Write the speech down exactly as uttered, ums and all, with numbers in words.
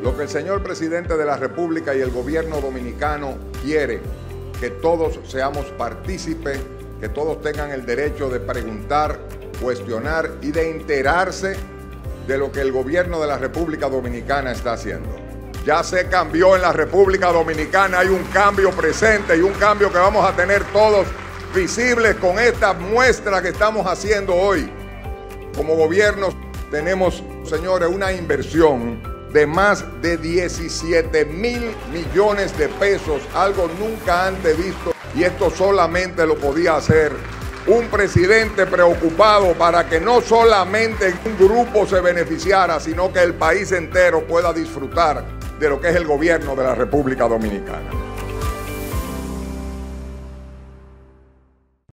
Lo que el señor presidente de la República y el gobierno dominicano quiere, que todos seamos partícipes, que todos tengan el derecho de preguntar, cuestionar y de enterarse de lo que el gobierno de la República Dominicana está haciendo. Ya se cambió en la República Dominicana, hay un cambio presente y un cambio que vamos a tener todos visibles con esta muestra que estamos haciendo hoy. Como gobierno tenemos, señores, una inversión de más de diecisiete mil millones de pesos, algo nunca antes visto, y esto solamente lo podía hacer un presidente preocupado para que no solamente un grupo se beneficiara, sino que el país entero pueda disfrutar de lo que es el gobierno de la República Dominicana.